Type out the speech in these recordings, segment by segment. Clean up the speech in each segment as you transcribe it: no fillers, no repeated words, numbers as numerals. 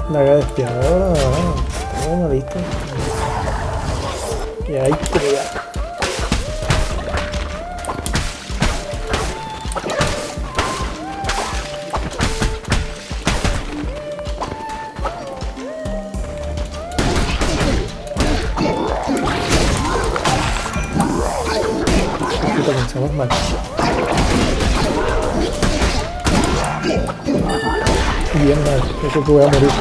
Daga despiadadora, bueno, listo. Y ahí pega. Comenzamos mal. Bien mal, creo que voy a morir.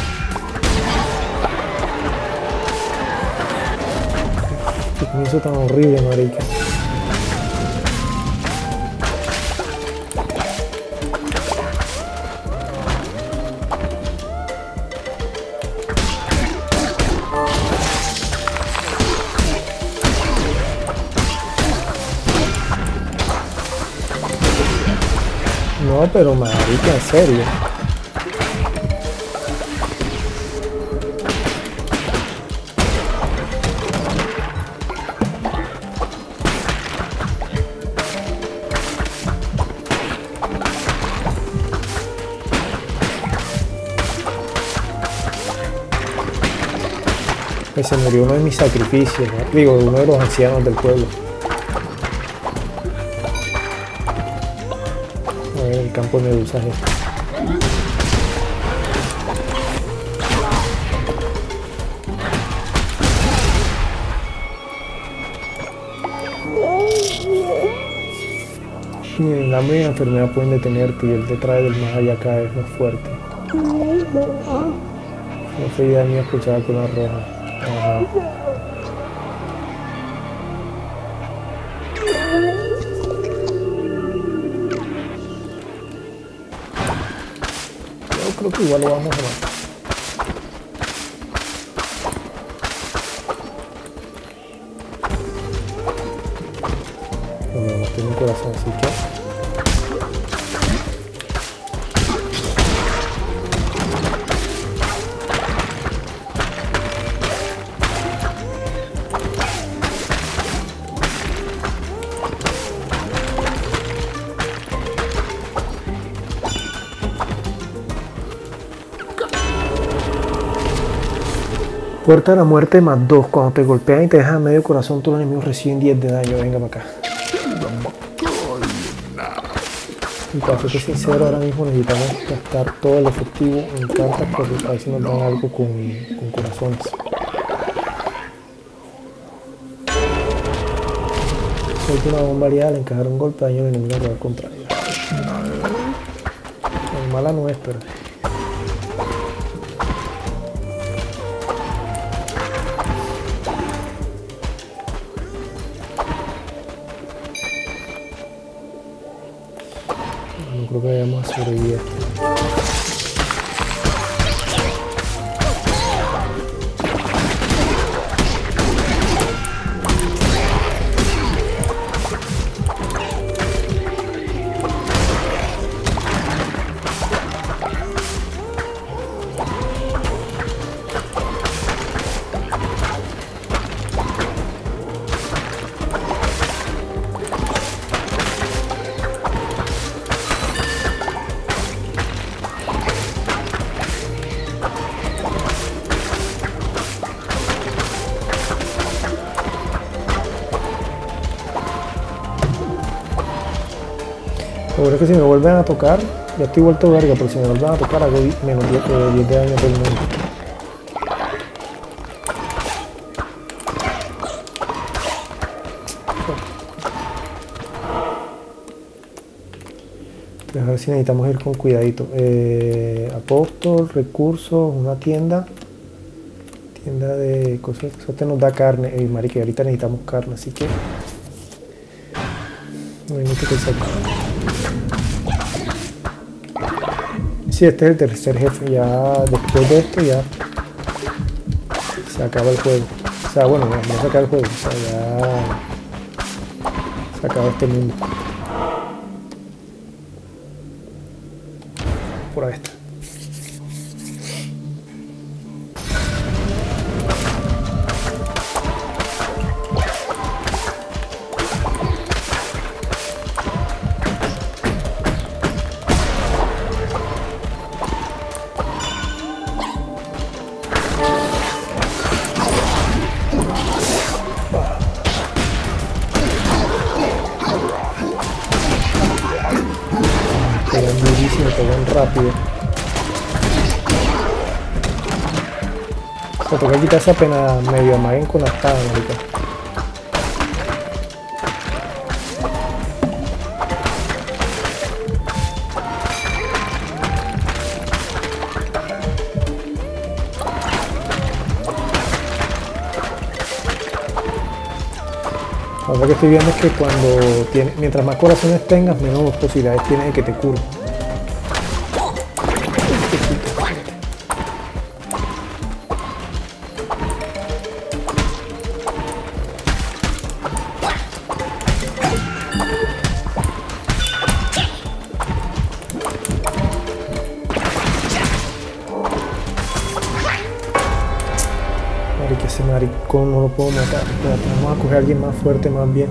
Qué comienzo tan horrible, marica. No, pero marica, en serio. Pues se murió uno de mis sacrificios, ¿no? Digo, uno de los ancianos del pueblo. A ver, el campo de medusaje. Y el hambre y la enfermedad pueden detenerte y él te trae del más allá cada vez más fuerte. No fue idea mía escuchar con la roja. Ajá. Yo creo que igual lo vamos a matar. Bueno, no tengo corazón, así que... Puerta de la muerte más 2. Cuando te golpean y te dejan medio corazón, tus enemigos reciben 10 de daño. Venga para acá. Y para serte sincero, ahora mismo necesitamos gastar todo el efectivo en cartas porque a ver si nos dan algo con corazones. Suelta una bomba aliada al encajar un golpe de daño al enemigo real contrario. Mala no es, pero... no creo que vayamos a sobrevivir. Lo bueno es que si me vuelven a tocar, ya estoy vuelto verga, pero si me vuelven a tocar hago menos 10 de daño por el momento. Entonces a ver si necesitamos ir con cuidadito. Apóstol, recursos, una tienda. Tienda de cosas, eso te nos da carne. Marica, ahorita necesitamos carne, así que... no hay mucho que sacar. Sí, este es el tercer jefe, ya después de esto ya se acaba el juego. O sea, bueno, no se acaba el juego, o sea, ya se acaba este mundo. Por ahí está. Me toca quitarse apenas medio amaguen con la espada, marica. Lo que estoy viendo es que mientras más corazones tengas, menos posibilidades tienes de que te cure. Marica, ese maricón no lo puedo matar. Espérate, vamos a coger a alguien más fuerte más bien.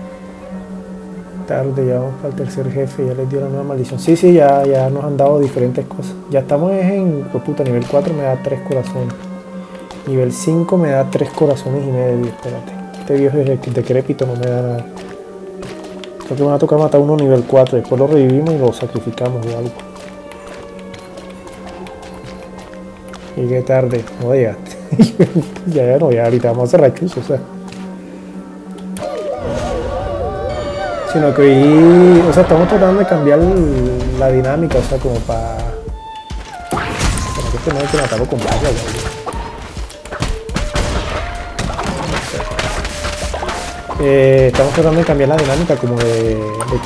Tarde, ya vamos para el tercer jefe, ya les dio la nueva maldición. Sí, ya nos han dado diferentes cosas. Ya estamos en, pues puta, nivel 4 me da 3 corazones. Nivel 5 me da 3 corazones y medio, espérate. Este viejo decrépito no me da nada. Creo que me va a tocar matar uno nivel 4, después lo revivimos y lo sacrificamos o algo. Llegué tarde, no llegaste. ya ahorita vamos a cerrar incluso, o sea. Sino que hoy, o sea, estamos tratando de cambiar la dinámica, o sea, como para que este no hay que matarlo con vallas, estamos tratando de cambiar la dinámica, como de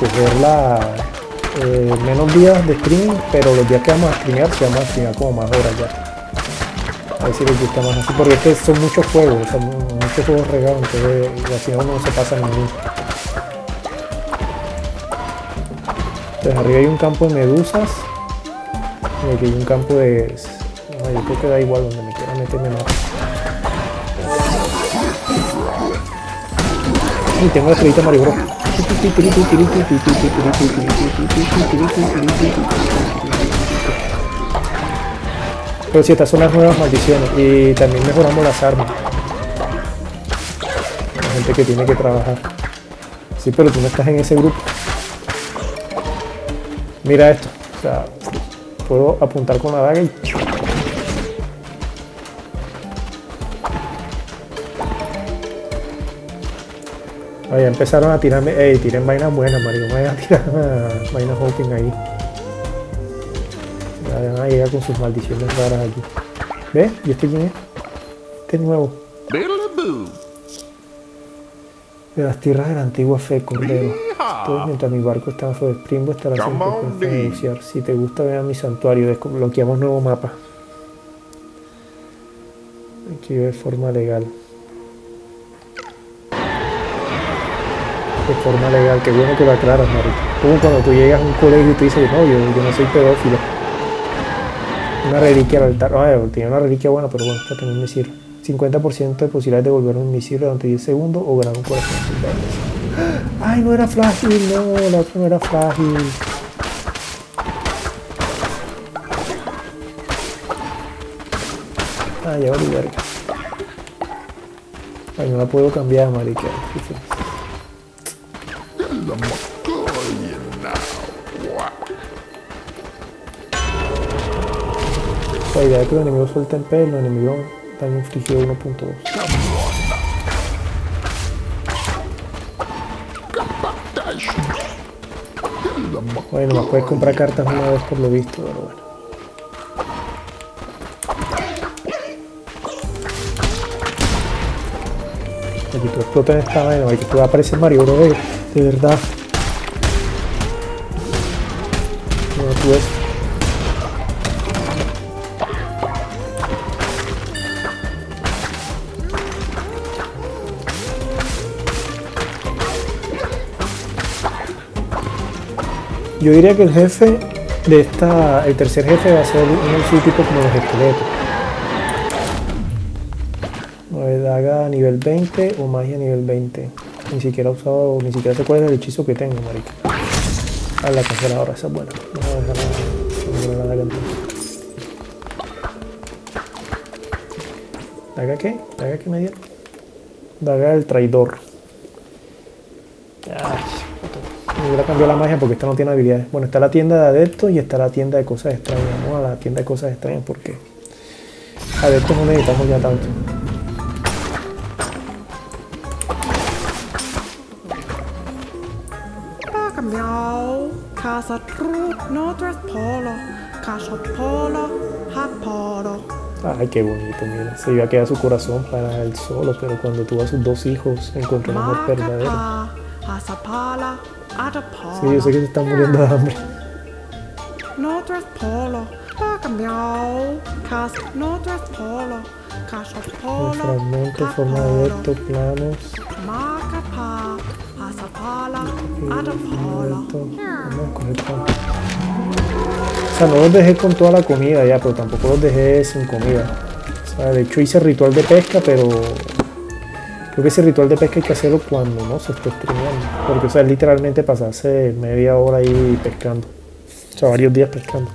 coger menos días de streaming, pero los días que vamos a streamear, se vamos a streamear como más horas ya. A ver si les gusta más así, porque es que son muchos juegos, o sea, muchos juegos regados, entonces al final uno no se pasa ninguno. Entonces arriba hay un campo de medusas y aquí hay un campo de... No, yo creo que da igual donde me quiera meterme más. Y tengo la estrellita Mario Bros. Pero sí, estas son las nuevas maldiciones y también mejoramos las armas. La gente que tiene que trabajar. Sí, pero tú no estás en ese grupo. Mira esto, o sea, puedo apuntar con la daga y... Ya empezaron a tirarme, tiren vainas buenas, Mario, no vayan a tirar vainas hoping ahí. Ya van a llegar con sus maldiciones raras aquí. ¿Ves? ¿Y este quién es? Este es nuevo. De las tierras de la antigua fe, Cordero. Entonces, mientras mi barco está en Fuego Springbo, estará siempre puesto a negociar. Si te gusta, ve a mi santuario. Desbloqueamos nuevo mapa. Aquí de forma legal. De forma legal, qué bueno que lo aclaras, marica. Como cuando tú llegas a un colegio y tú dices, no, yo no soy pedófilo. Una reliquia al altar. Tiene una reliquia buena, pero bueno, esta también me sirve. 50% de posibilidades de volver un invisible durante 10 segundos o ganar un corazón sin verdes. ¡Ay, no era frágil! No, la otra no era frágil. Ya vale verga. Ay, no la puedo cambiar, marica. La idea de que los enemigos suelten pelo, los enemigos daño infligido 1.2. Bueno, más puedes comprar cartas una vez por lo visto, pero bueno. Aquí tú explotas esta vaina, aquí te va a aparecer Mario Bros. De verdad. No, tú ves. Yo diría que el jefe de el tercer jefe va a ser un tipo como los esqueletos. Daga a nivel 20 o magia a nivel 20. Ni siquiera he usado, ni siquiera sé cuál es el hechizo que tengo, marica. La canceladora, esa es buena. Vamos a dejar la daga entonces. ¿Daga qué? ¿Daga qué me dieron? Daga del traidor. Me hubiera cambiado la magia porque esta no tiene habilidades. Bueno, está la tienda de adeptos y está la tienda de cosas extrañas. Vamos a la tienda de cosas extrañas porque Adeptos no necesitamos ya tanto. Bacambiao, casa tru, no tres polo, casa polo, hat polo. Ay, qué bonito, mira. Se iba a quedar su corazón para él solo, pero cuando tuvo a sus dos hijos, encontró un amor verdadero. Hasapala, atapala. Sí, yo sé que se están muriendo de hambre. No tres polo, bacambiao, casa, no tres polo, casa El polo, fragmento, forma de adepto, planos. Macapa, hasapala, atapala. Vamos a coger pan. O sea, no los dejé con toda la comida ya, pero tampoco los dejé sin comida. O sea, de hecho hice ritual de pesca, pero creo que ese ritual de pesca hay que hacerlo cuando no se esté streameando. Porque, o sea, es literalmente pasarse media hora ahí pescando. O sea, varios días pescando.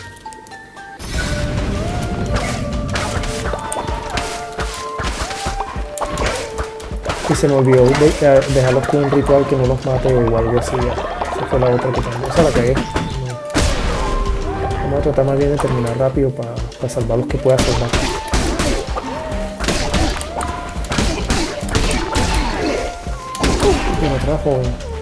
Y se me olvidó dejarlos con un ritual que no los mate o algo así. Esa fue la otra que también. O sea, la cagué. Vamos a tratar más bien de terminar rápido para salvar los que pueda salvar. Y me trajo.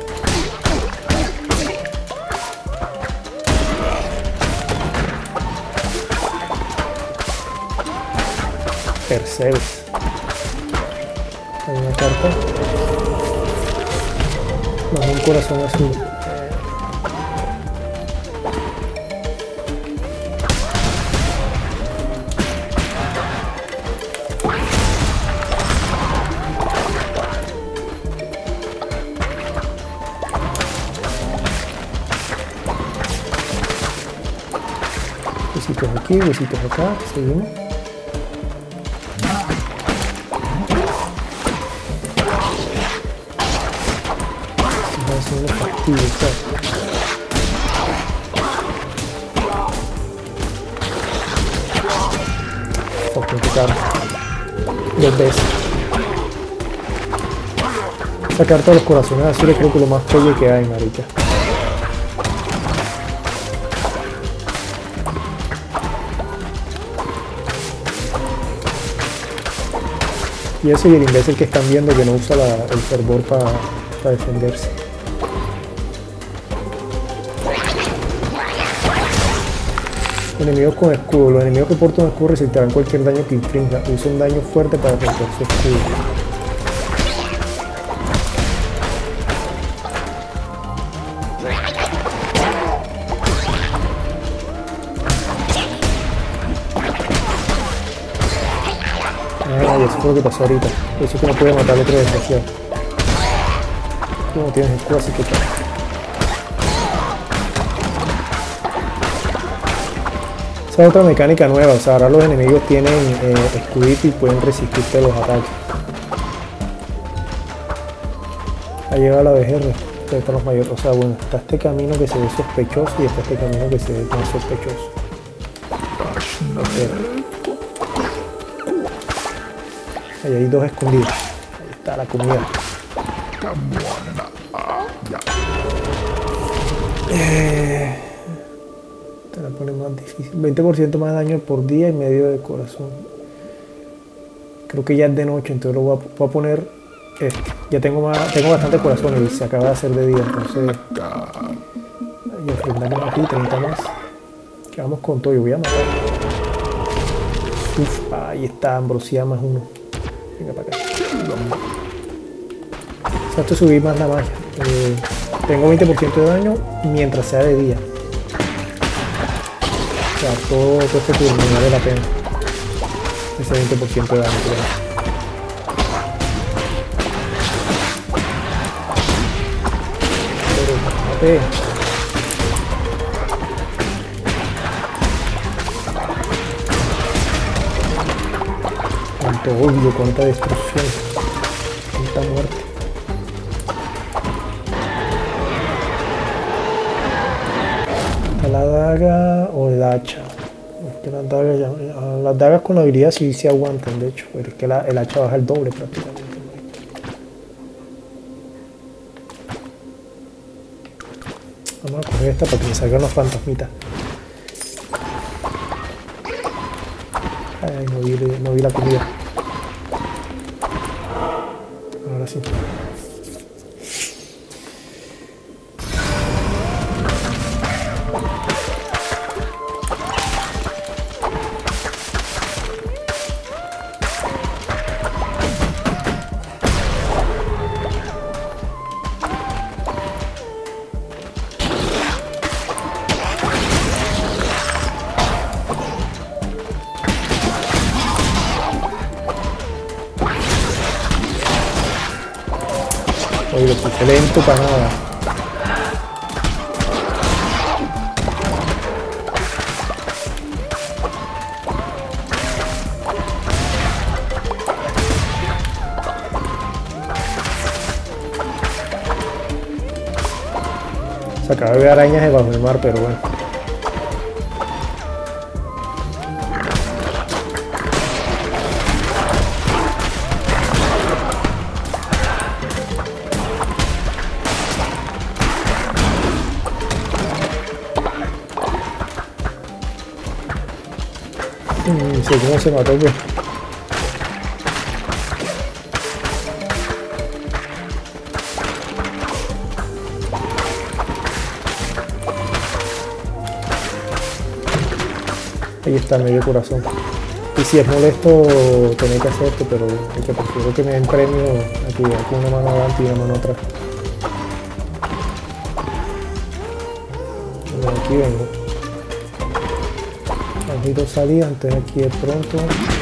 Percebes. Hay una carta. Más un corazón azul. Besitos aquí, besitos acá, seguimos. Son los fastidios, ¿sabes? Fucking picar. 2 veces. Sacar todos los corazones azules creo que es lo más pollo que hay, marica. Y eso y el imbécil que están viendo que no usa el fervor para defenderse. Enemigos con escudo. Los enemigos que portan un escudo resistirán cualquier daño que infrinja. Usa un daño fuerte para romper su escudo. Ay, eso fue lo que pasó ahorita. Eso es que no puede matar al otro desgraciado. Tú no tienes escudo, así que tal. Esa es otra mecánica nueva, o sea, ahora los enemigos tienen escudito y pueden resistirte los ataques. Ha llegado la BGR, para los mayores, o sea, bueno, está este camino que se ve sospechoso y está este camino que se ve no sospechoso. Ahí hay 2 escondidos, ahí está la comida. Te la pone más difícil. 20% más daño por día y medio de corazón. Creo que ya es de noche, entonces lo voy a poner este. Ya tengo bastante corazón y se acaba de hacer de día, entonces y ofrendamos aquí 30 más. Que vamos con todo, yo voy a matar. Uf, ahí está, ambrosía más 1. Venga para acá. O sea, esto subir más la magia. Tengo 20% de daño mientras sea de día. O sea, todo este turno no vale la pena. Ese 20% de daño. Pero mate. Cuánto odio, cuánta destrucción, cuánta muerte. La daga o el hacha. Es que las dagas con la habilidad sí se aguantan, de hecho, pero es que el hacha baja el doble prácticamente. Vamos a coger esta para que me salgan los fantasmitas. Ay, no vi la comida. Ahora sí. Oye, lo puse lento para nada. Se acaba de ver arañas debajo del mar, pero bueno. Sí, cómo se mató, pues. Ahí está, medio corazón. Y si es molesto tener que hacer esto, pero es que prefiero que me den premio aquí con una mano adelante y una mano atrás. Bueno, aquí vengo. Necesito salir antes de aquí de pronto.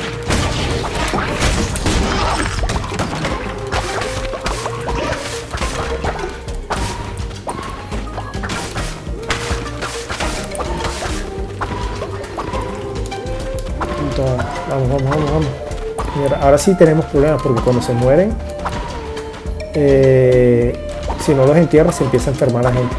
Vamos. Mira, ahora sí tenemos problemas porque cuando se mueren, si no los entierras se empieza a enfermar la gente.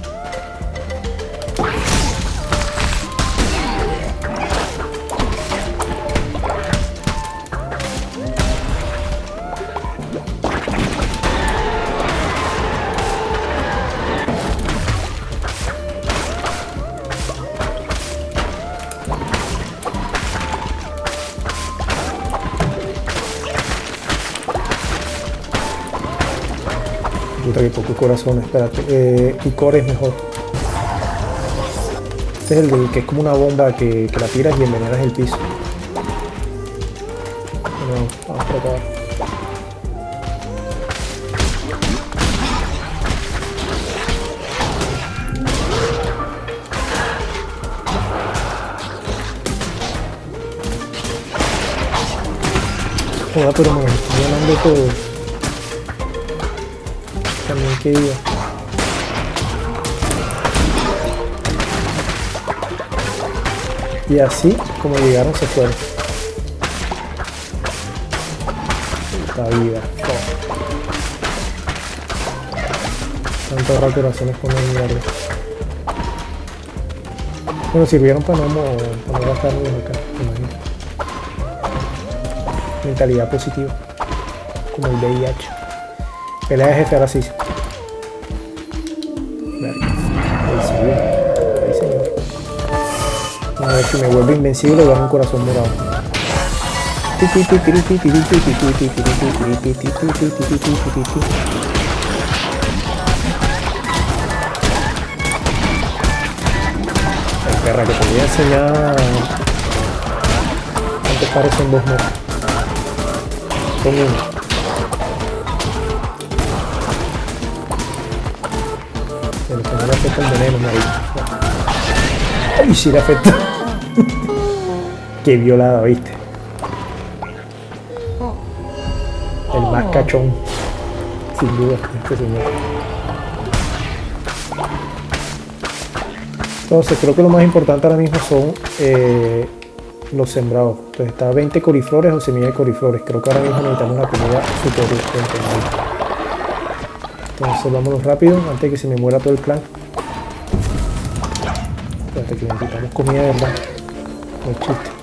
Puta que poco corazón, espérate. Y core es mejor. Este es el que es como una bomba que la tiras y envenenas el piso. Bueno, vamos por acá. Joder, pero me estoy ganando todo. También quería. Y así como llegaron se fueron. La vida. Tantos racorazones con el mierda. Bueno, sirvieron para no gastarnos acá, me imagino. Mentalidad positiva. Como el VIH. Pelea de jefe, ahora sí. Ahí señor. A ver si me vuelve invencible y voy a dar un corazón morado. Ay, perra, que te voy a enseñar cuántos parecen dos motos. Con uno. Pero que no le afecta el veneno, marico. Ay, sí le afecta. Qué violada, ¿viste? El más cachón. Sin duda, este señor. Entonces, creo que lo más importante ahora mismo son los sembrados. Entonces, está 20 coliflores o semillas de coliflores. Creo que ahora mismo necesitamos una comida súper urgente. Entonces vámonos rápido antes de que se me muera todo el clan. Espérate que necesitamos comida de verdad. No es chiste.